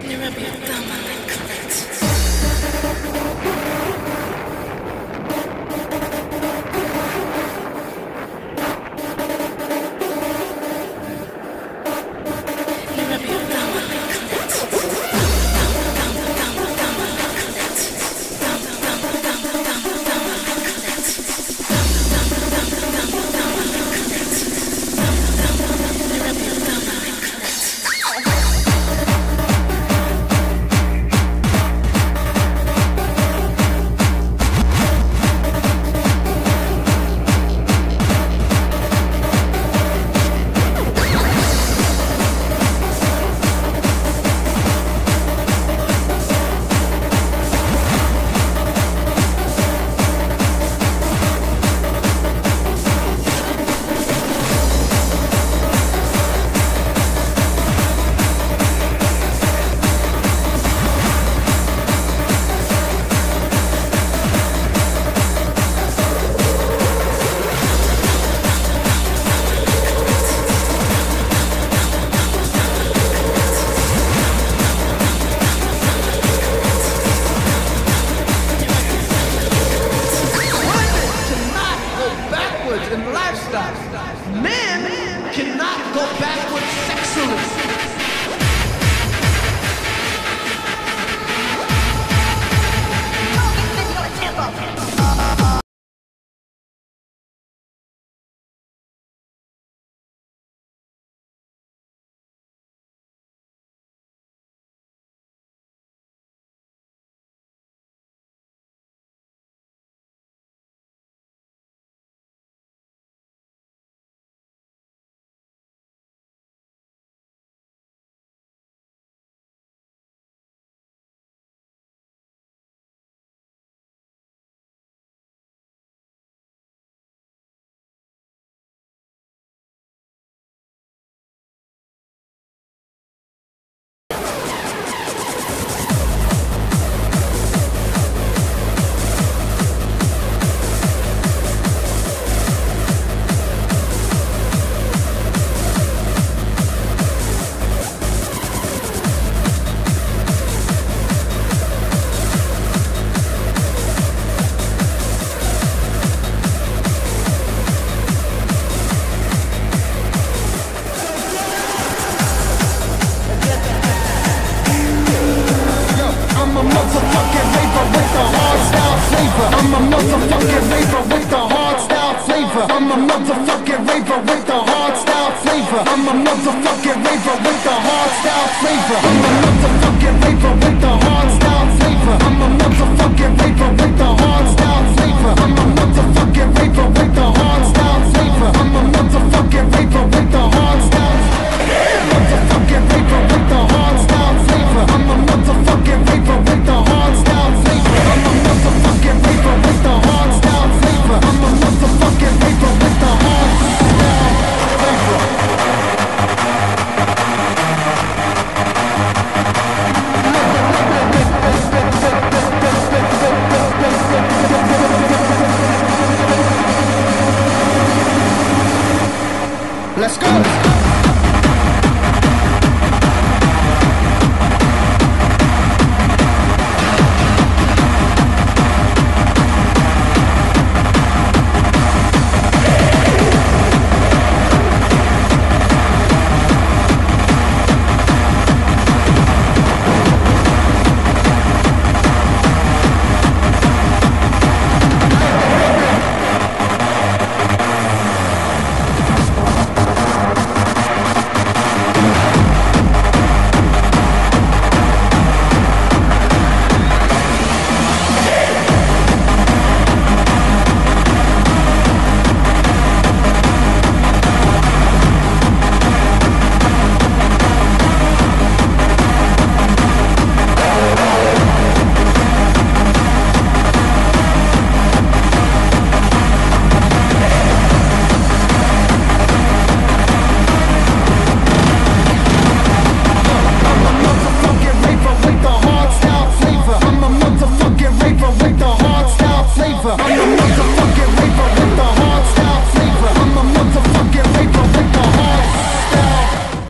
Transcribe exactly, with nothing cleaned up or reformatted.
I'm a motherfucking raver with the hardstyle flavor. I'm a motherfucking raver with the hardstyle flavor. I'm a motherfucking raver with the hardstyle flavor. I'm a motherfucking raver with the hardstyle flavor. I'm a motherfucking raver with the hardstyle flavor. I'm a motherfucking raver with the hardstyle motherfucking raver with the hardstyle flavor. I'm a motherfucking raver with the hardstyle flavor. I'm a motherfucking raver with the hardstyle flavor. I'm a motherfucking raver with the hardstyle flavor. Let's go!